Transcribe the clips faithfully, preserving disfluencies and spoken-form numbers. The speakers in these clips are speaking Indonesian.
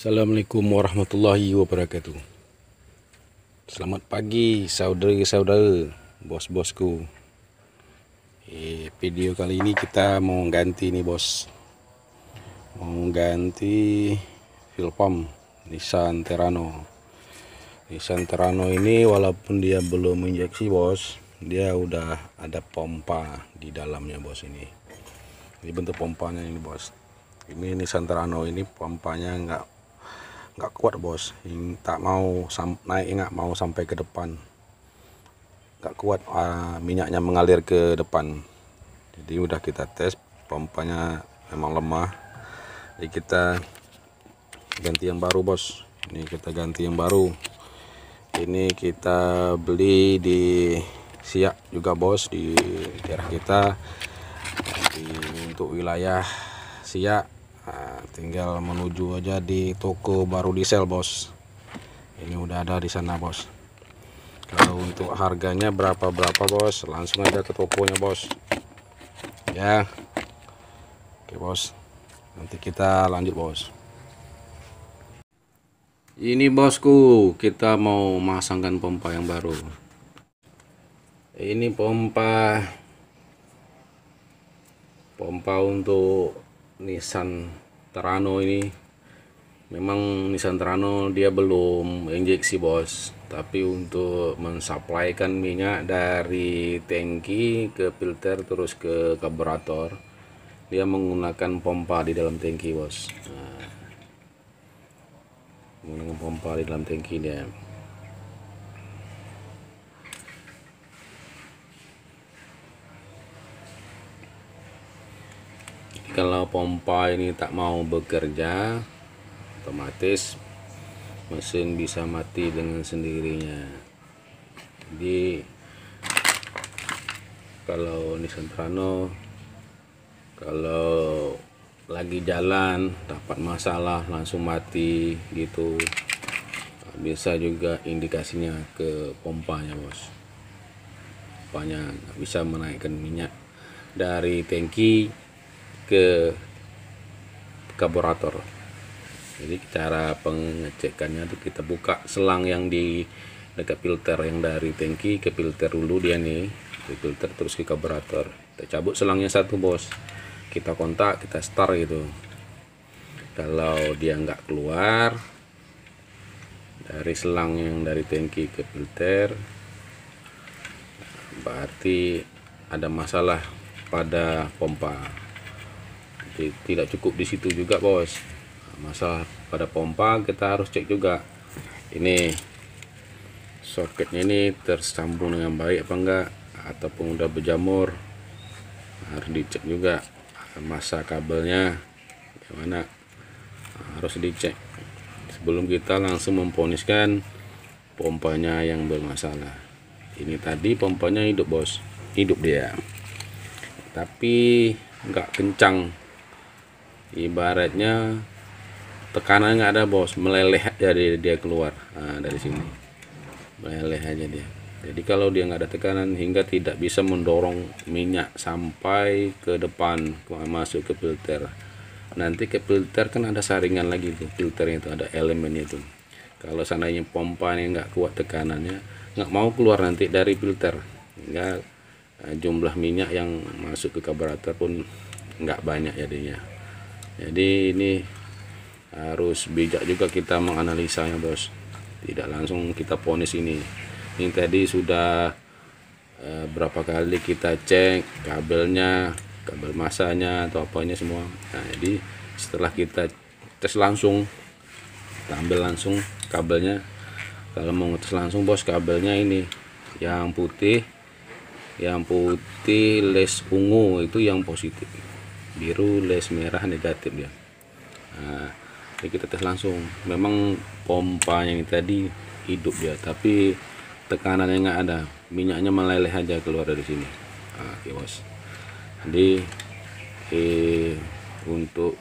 Assalamualaikum warahmatullahi wabarakatuh. Selamat pagi saudara-saudara, bos-bosku. Eh, video kali ini kita mau ganti nih bos, mau ganti fuel pump Nissan Terrano. Nissan Terrano ini walaupun dia belum injeksi bos, dia udah ada pompa di dalamnya bos. Ini ini bentuk pompanya ini bos. Ini Nissan Terrano ini pompanya nggak nggak kuat bos, tak mau naik, nggak mau sampai ke depan, nggak kuat, uh, minyaknya mengalir ke depan. Jadi udah kita tes, pompanya memang lemah, jadi kita ganti yang baru bos. Ini kita ganti yang baru, ini kita beli di Siak juga bos, di daerah kita. Jadi untuk wilayah Siak, nah, tinggal menuju aja di toko baru diesel bos. Ini udah ada di sana bos. Kalau untuk harganya berapa berapa bos, langsung aja ke tokonya bos ya. Oke bos, nanti kita lanjut bos. Ini bosku, kita mau masangkan pompa yang baru. Ini pompa pompa untuk Nissan Terrano. Ini memang Nissan Terrano dia belum injeksi bos, tapi untuk mensuplaikan minyak dari tangki ke filter terus ke karburator, dia menggunakan pompa di dalam tangki bos. Nah, menggunakan pompa di dalam tangki dia. Kalau pompa ini tak mau bekerja, otomatis mesin bisa mati dengan sendirinya. Jadi kalau Nissan Terrano kalau lagi jalan dapat masalah langsung mati gitu, bisa juga indikasinya ke pompanya bos. Pompanya nggak bisa menaikkan minyak dari tangki ke karburator. Jadi cara pengecekannya tuh kita buka selang yang di dekat filter, yang dari tangki ke filter dulu dia nih, ke filter terus ke karburator. Kita cabut selangnya satu bos, kita kontak, kita start gitu. Kalau dia nggak keluar dari selang yang dari tangki ke filter, berarti ada masalah pada pompa. Tidak cukup di situ juga bos, masalah pada pompa kita harus cek juga ini soketnya ini tersambung dengan baik apa enggak, ataupun udah berjamur, harus dicek juga. Masa kabelnya gimana, harus dicek sebelum kita langsung memponiskan pompanya yang bermasalah. Ini tadi pompanya hidup bos, hidup dia, tapi nggak kencang, ibaratnya tekanan nggak ada bos, meleleh dari dia keluar. Nah, dari sini meleleh aja dia. Jadi kalau dia nggak ada tekanan hingga tidak bisa mendorong minyak sampai ke depan masuk ke filter. Nanti ke filter kan ada saringan lagi tuh, filternya itu ada elemennya itu. Kalau seandainya pompa ini nggak kuat tekanannya, nggak mau keluar nanti dari filter, hingga jumlah minyak yang masuk ke karburator pun nggak banyak jadinya. Jadi ini harus bijak juga kita menganalisanya bos, tidak langsung kita ponis. Ini ini tadi sudah eh, berapa kali kita cek kabelnya, kabel masanya atau apanya semua. Nah jadi setelah kita tes langsung, kita ambil langsung kabelnya. Kalau mau tes langsung bos, kabelnya ini yang putih, yang putih les ungu itu yang positif, biru les merah negatif ya. Nah, jadi kita tes langsung, memang pompa yang tadi hidup ya, tapi tekanannya nggak ada, minyaknya meleleh aja keluar dari sini. Nah, oke bos. Jadi eh, untuk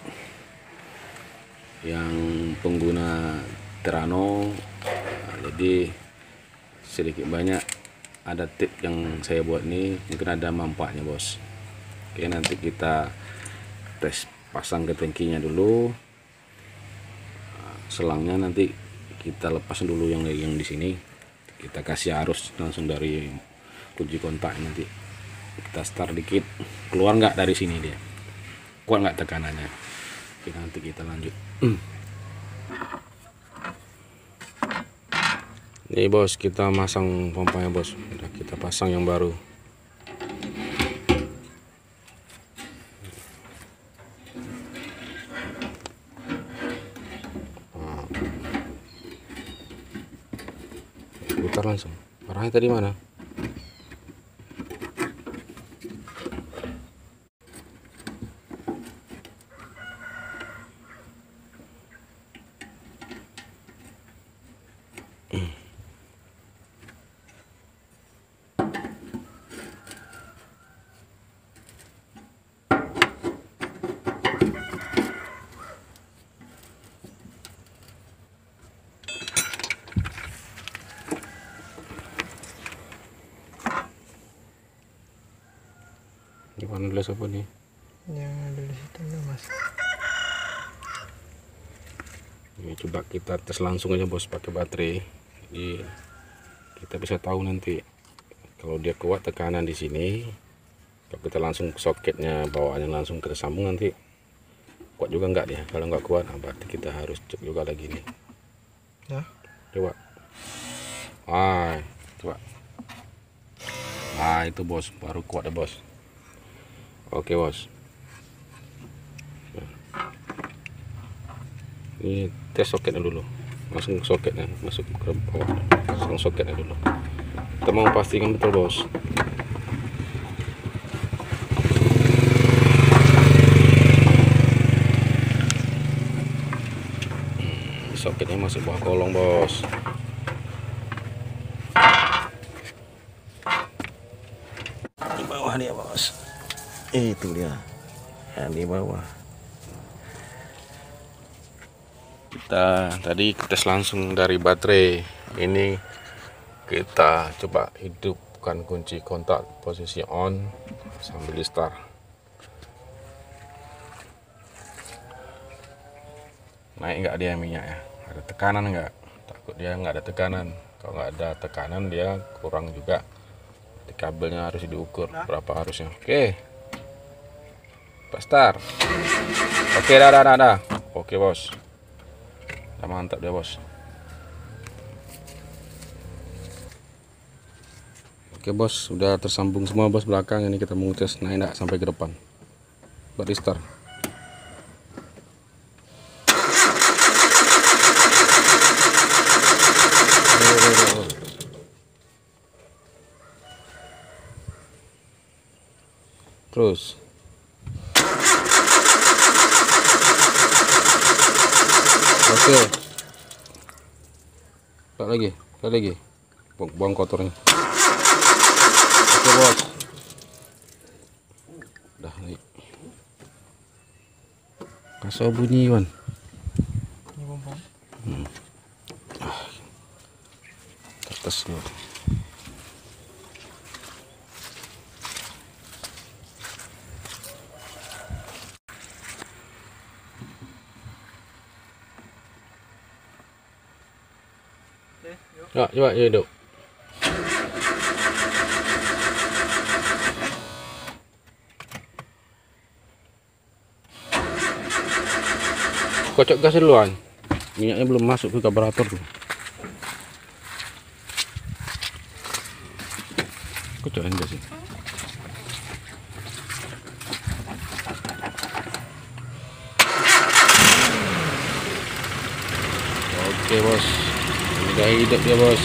yang pengguna Terrano, nah, jadi sedikit banyak ada tip yang saya buat nih, mungkin ada manfaatnya bos. Oke, nanti kita tes pasang ke tangkinya dulu, selangnya nanti kita lepas dulu yang yang di sini, kita kasih arus langsung dari kunci kontak. Nanti kita start dikit, keluar nggak dari sini dia, kuat nggak tekanannya. Oke, nanti kita lanjut. Nih bos, kita masang pompanya bos, udah kita pasang yang baru. Putar langsung. Arahnya tadi mana? Gimana dulu apa nih? Yang dulu situ mas. Ini coba kita tes langsung aja bos pakai baterai. Jadi kita bisa tahu nanti kalau dia kuat tekanan di sini. Kalau kita langsung ke soketnya, bawaannya langsung kita sambung, nanti kuat juga enggak dia. Kalau nggak kuat, nah berarti kita harus cek juga lagi nih. Ya. Coba. Ah, coba. Ah, itu bos, baru kuat ya bos. Oke bos. Ini tes soketnya dulu. Langsung soketnya masuk ke bawah. Langsung soketnya dulu. Kita mau pastikan betul bos. Hmm, soketnya masuk bawah kolong bos. Di bawah dia bos. Itu dia yang di bawah. Kita tadi tes langsung dari baterai. Ini kita coba hidupkan kunci kontak posisi on sambil di start. Naik nggak dia minyak ya? Ada tekanan nggak? Takut dia nggak ada tekanan. Kalau nggak ada tekanan dia kurang juga. Di kabelnya harus diukur berapa harusnya. Oke. Start. Oke, dah, dah, dah, dah. Oke bos, udah mantap dia bos. Oke bos, udah tersambung semua bos belakang. Ini kita mau tes naik enggak sampai ke depan. Buat restart. Terus. Oke, tak lagi, tak lagi, buang, buang kotornya. Oke bos, udah naik. Kasih bunyi Wan. Hmm. Ah, tertes dulu. Ya, coba ya hidup. Kocok gas duluan. Minyaknya belum masuk ke karburator tuh. Kocokin gas sih. Oke bos. Udah hidup ya bos.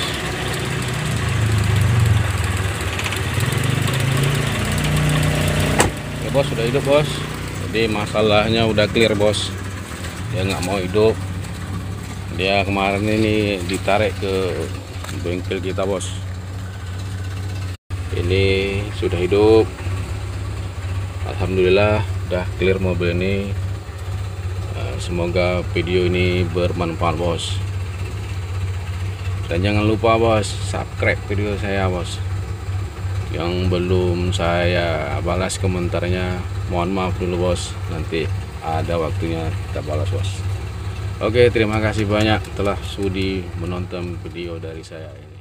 Ya bos, sudah hidup bos. Jadi masalahnya udah clear bos. Dia nggak mau hidup. Dia kemarin ini ditarik ke bengkel kita bos. Ini sudah hidup. Alhamdulillah udah clear mobil ini. Semoga video ini bermanfaat bos. Dan jangan lupa bos, subscribe video saya bos. Yang belum saya balas komentarnya, mohon maaf dulu bos. Nanti ada waktunya kita balas bos. Oke, terima kasih banyak telah sudi menonton video dari saya ini.